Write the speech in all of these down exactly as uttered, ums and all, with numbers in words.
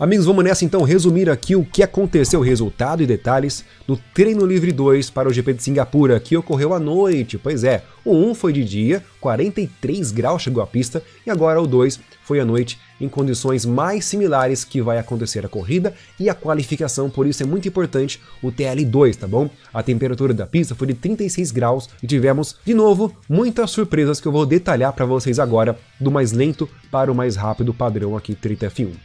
Amigos, vamos nessa então resumir aqui o que aconteceu, resultado e detalhes do treino livre dois para o G P de Singapura, que ocorreu à noite. Pois é, o um foi de dia, quarenta e três graus chegou à pista, e agora o dois foi à noite, em condições mais similares que vai acontecer a corrida e a qualificação, por isso é muito importante o T L dois, tá bom? A temperatura da pista foi de trinta e seis graus e tivemos, de novo, muitas surpresas que eu vou detalhar para vocês agora, do mais lento para o mais rápido padrão aqui, treta F um.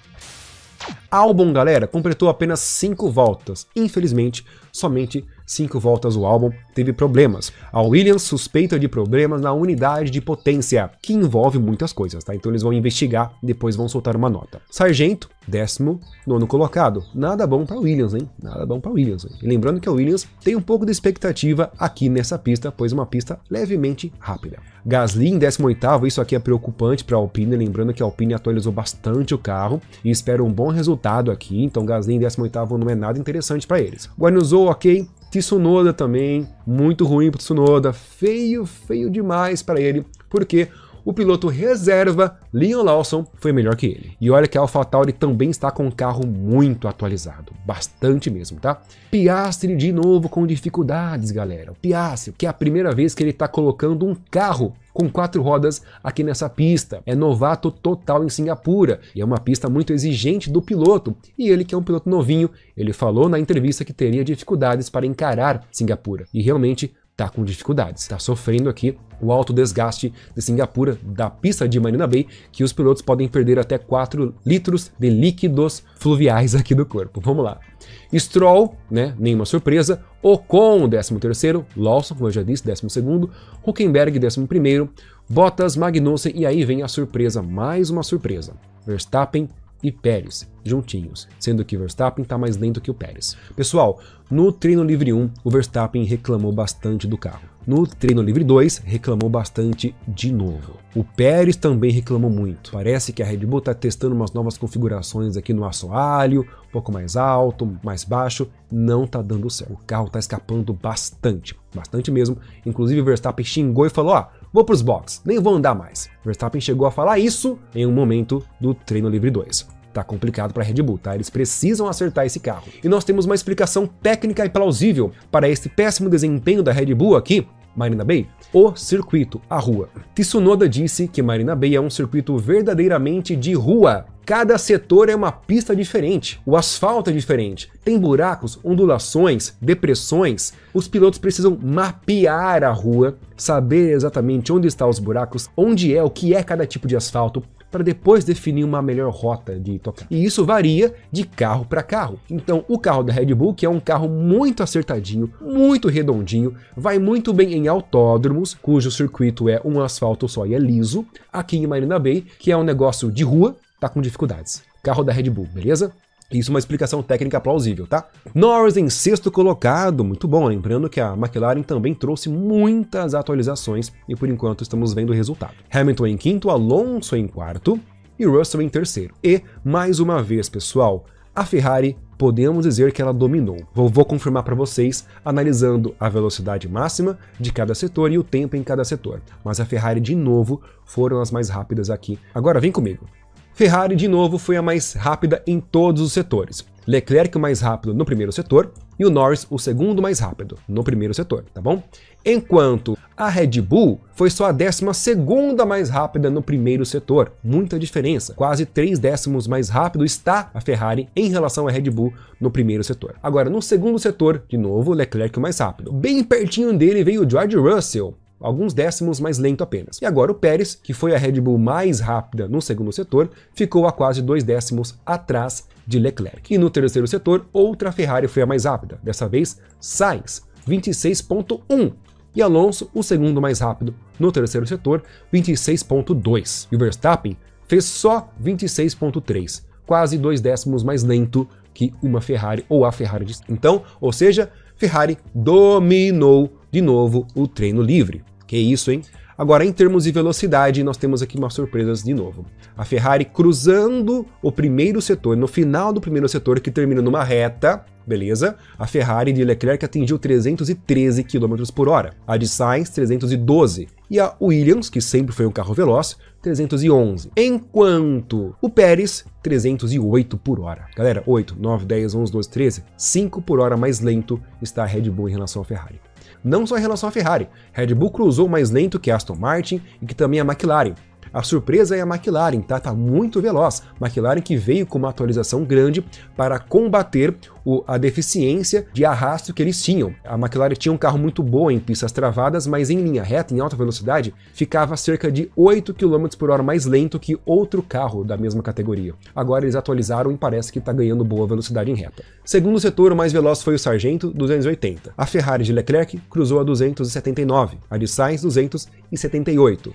Albon, galera, completou apenas cinco voltas. Infelizmente, somente cinco voltas o Albon teve problemas. A Williams suspeita de problemas na unidade de potência, que envolve muitas coisas, tá? Então eles vão investigar e depois vão soltar uma nota. Sargento, décimo nono colocado. Nada bom para Williams, hein? Nada bom para Williams. Hein? E lembrando que a Williams tem um pouco de expectativa aqui nessa pista, pois é uma pista levemente rápida. Gasly em décimo oitavo, isso aqui é preocupante para a Alpine, lembrando que a Alpine atualizou bastante o carro e espera um bom resultado aqui, então Gasly em décimo oitavo não é nada interessante para eles. Guanyu, ok. Tsunoda também, muito ruim para Tsunoda, feio, feio demais para ele, porque o piloto reserva, Liam Lawson, foi melhor que ele. E olha que a AlphaTauri também está com um carro muito atualizado, bastante mesmo, tá? Piastri de novo com dificuldades, galera. O Piastri, que é a primeira vez que ele está colocando um carro com quatro rodas aqui nessa pista. É novato total em Singapura e é uma pista muito exigente do piloto. E ele, que é um piloto novinho, ele falou na entrevista que teria dificuldades para encarar Singapura. E realmente tá com dificuldades, está sofrendo aqui o alto desgaste de Singapura, da pista de Marina Bay, que os pilotos podem perder até quatro litros de líquidos fluviais aqui do corpo. Vamos lá. Stroll, né, nenhuma surpresa. Ocon, décimo terceiro. Lawson, como eu já disse, décimo segundo. Hülkenberg, décimo primeiro. Bottas, Magnussen, e aí vem a surpresa, mais uma surpresa. Verstappen e Pérez, juntinhos, sendo que Verstappen está mais lento que o Pérez. Pessoal, no treino livre um, o Verstappen reclamou bastante do carro. No treino livre dois, reclamou bastante de novo. O Pérez também reclamou muito. Parece que a Red Bull está testando umas novas configurações aqui no assoalho, um pouco mais alto, mais baixo, não está dando certo. O carro está escapando bastante, bastante mesmo. Inclusive o Verstappen xingou e falou, ó, vou para os boxes, nem vou andar mais. Verstappen chegou a falar isso em um momento do treino livre dois. Tá complicado para a Red Bull, tá? Eles precisam acertar esse carro. E nós temos uma explicação técnica e plausível para esse péssimo desempenho da Red Bull aqui, Marina Bay, o circuito, a rua. Tsunoda disse que Marina Bay é um circuito verdadeiramente de rua. Cada setor é uma pista diferente, o asfalto é diferente, tem buracos, ondulações, depressões. Os pilotos precisam mapear a rua, saber exatamente onde estão os buracos, onde é, o que é cada tipo de asfalto, para depois definir uma melhor rota de tocar. E isso varia de carro para carro. Então o carro da Red Bull, que é um carro muito acertadinho, muito redondinho, vai muito bem em autódromos, cujo circuito é um asfalto só e é liso. Aqui em Marina Bay, que é um negócio de rua, tá com dificuldades. Carro da Red Bull, beleza? Isso é uma explicação técnica plausível, tá? Norris em sexto colocado, muito bom, lembrando que a McLaren também trouxe muitas atualizações e por enquanto estamos vendo o resultado. Hamilton em quinto, Alonso em quarto e Russell em terceiro. E, mais uma vez, pessoal, a Ferrari, podemos dizer que ela dominou. Vou, vou confirmar para vocês, analisando a velocidade máxima de cada setor e o tempo em cada setor. Mas a Ferrari, de novo, foram as mais rápidas aqui. Agora, vem comigo. Ferrari, de novo, foi a mais rápida em todos os setores. Leclerc o mais rápido no primeiro setor e o Norris o segundo mais rápido no primeiro setor, tá bom? Enquanto a Red Bull foi só a décima segunda mais rápida no primeiro setor. Muita diferença, quase três décimos mais rápido está a Ferrari em relação à Red Bull no primeiro setor. Agora, no segundo setor, de novo, Leclerc o mais rápido. Bem pertinho dele veio o George Russell, alguns décimos mais lento apenas. E agora o Pérez, que foi a Red Bull mais rápida no segundo setor, ficou a quase dois décimos atrás de Leclerc. E no terceiro setor, outra Ferrari foi a mais rápida, dessa vez Sainz, vinte e seis ponto um. E Alonso, o segundo mais rápido no terceiro setor, vinte e seis ponto dois. E o Verstappen fez só vinte e seis ponto três, quase dois décimos mais lento que uma Ferrari ou a Ferrari. De... Então, ou seja, Ferrari dominou de novo o treino livre. Que isso, hein? Agora, em termos de velocidade, nós temos aqui umas surpresas de novo. A Ferrari cruzando o primeiro setor, no final do primeiro setor, que termina numa reta, beleza? A Ferrari de Leclerc atingiu trezentos e treze quilômetros por hora, a de Sainz trezentos e doze e a Williams, que sempre foi um carro veloz, trezentos e onze. Enquanto o Pérez, trezentos e oito por hora. Galera, oito, nove, dez, onze, doze, treze, cinco por hora mais lento está a Red Bull em relação à Ferrari. Não só em relação à Ferrari, Red Bull cruzou mais lento que a Aston Martin e que também a McLaren. A surpresa é a McLaren, tá? Tá muito veloz. McLaren que veio com uma atualização grande para combater o, a deficiência de arrasto que eles tinham. A McLaren tinha um carro muito bom em pistas travadas, mas em linha reta, em alta velocidade, ficava cerca de oito quilômetros por hora mais lento que outro carro da mesma categoria. Agora eles atualizaram e parece que está ganhando boa velocidade em reta. Segundo setor, o mais veloz foi o Sargento, duzentos e oitenta. A Ferrari de Leclerc cruzou a duzentos e setenta e nove, a de Sainz duzentos e setenta e oito.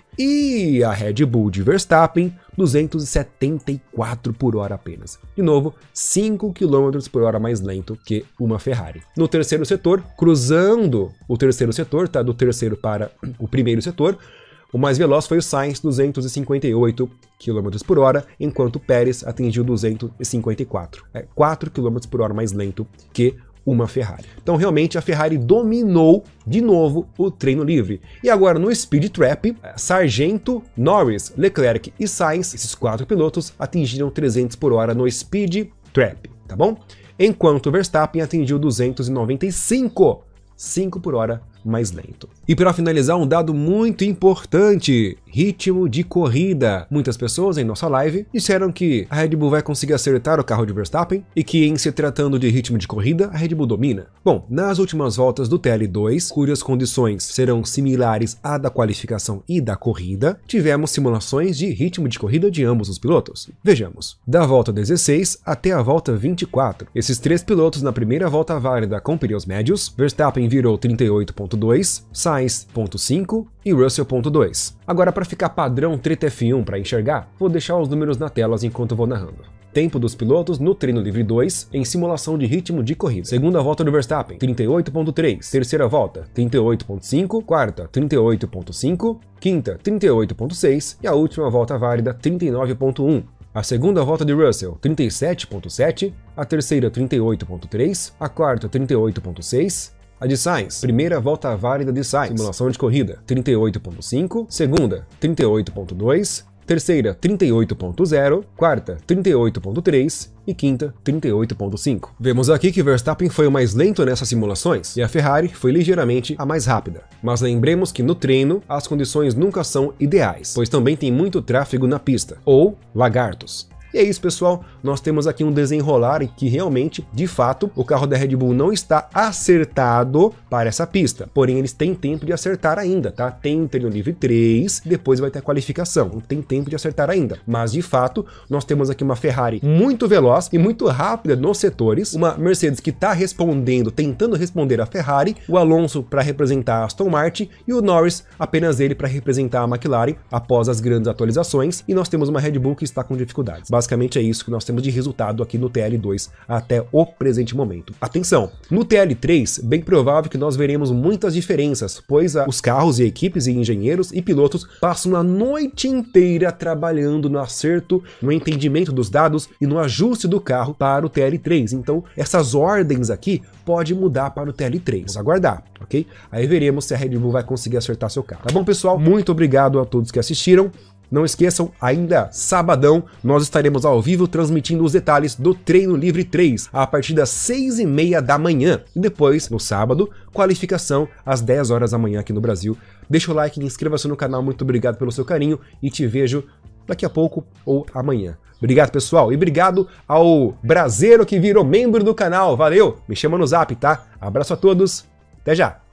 E a Red Bull de Verstappen, duzentos e setenta e quatro por hora apenas. De novo, cinco quilômetros por hora mais lento que uma Ferrari. No terceiro setor, cruzando o terceiro setor, tá? Do terceiro para o primeiro setor, o mais veloz foi o Sainz, duzentos e cinquenta e oito quilômetros por hora, enquanto o Pérez atingiu duzentos e cinquenta e quatro. É quatro quilômetros por hora mais lento que uma Ferrari. Então realmente a Ferrari dominou de novo o treino livre. E agora no Speed Trap, Sargento, Norris, Leclerc e Sainz, esses quatro pilotos atingiram trezentos por hora no Speed Trap, tá bom? Enquanto o Verstappen atingiu duzentos e noventa e cinco, cinco por hora mais lento. E para finalizar, um dado muito importante: ritmo de corrida. Muitas pessoas em nossa live disseram que a Red Bull vai conseguir acertar o carro de Verstappen e que, em se tratando de ritmo de corrida, a Red Bull domina. Bom, nas últimas voltas do T L dois, cujas condições serão similares à da qualificação e da corrida, tivemos simulações de ritmo de corrida de ambos os pilotos. Vejamos, da volta dezesseis até a volta vinte e quatro. Esses três pilotos na primeira volta válida com pneus médios, Verstappen virou trinta e oito ponto dois, Sainz ponto cinco e Russell ponto dois. Agora, para ficar padrão Treta F um para enxergar, vou deixar os números na tela enquanto vou narrando. Tempo dos pilotos no treino livre dois em simulação de ritmo de corrida. Segunda volta do Verstappen, trinta e oito ponto três. Terceira volta, trinta e oito ponto cinco. Quarta, trinta e oito ponto cinco. Quinta, trinta e oito ponto seis. E a última volta válida, trinta e nove ponto um. A segunda volta de Russell, trinta e sete ponto sete. A terceira, trinta e oito ponto três. A quarta, trinta e oito ponto seis. A de Sainz, primeira volta válida de Sainz, simulação de corrida, trinta e oito ponto cinco. Segunda, trinta e oito ponto dois. Terceira, trinta e oito ponto zero, quarta, trinta e oito ponto três e quinta, trinta e oito ponto cinco. Vemos aqui que Verstappen foi o mais lento nessas simulações e a Ferrari foi ligeiramente a mais rápida. Mas lembremos que no treino as condições nunca são ideais, pois também tem muito tráfego na pista, ou lagartos. E é isso, pessoal, nós temos aqui um desenrolar em que realmente, de fato, o carro da Red Bull não está acertado para essa pista, porém eles têm tempo de acertar ainda, tá? Tem treino livre três, depois vai ter a qualificação, não tem tempo de acertar ainda, mas de fato, nós temos aqui uma Ferrari muito veloz e muito rápida nos setores, uma Mercedes que está respondendo, tentando responder a Ferrari, o Alonso para representar a Aston Martin e o Norris, apenas ele para representar a McLaren após as grandes atualizações, e nós temos uma Red Bull que está com dificuldades. Basicamente é isso que nós temos de resultado aqui no T L dois até o presente momento. Atenção, no T L três, bem provável que nós veremos muitas diferenças, pois os carros e equipes e engenheiros e pilotos passam a noite inteira trabalhando no acerto, no entendimento dos dados e no ajuste do carro para o T L três. Então, essas ordens aqui podem mudar para o T L três. Vamos aguardar, ok? Aí veremos se a Red Bull vai conseguir acertar seu carro. Tá bom, pessoal? Muito obrigado a todos que assistiram. Não esqueçam, ainda sabadão, nós estaremos ao vivo transmitindo os detalhes do Treino Livre três a partir das seis e meia da manhã. E depois, no sábado, qualificação às dez horas da manhã aqui no Brasil. Deixa o like, inscreva-se no canal, muito obrigado pelo seu carinho e te vejo daqui a pouco ou amanhã. Obrigado, pessoal, e obrigado ao brasileiro que virou membro do canal. Valeu, me chama no zap, tá? Abraço a todos, até já!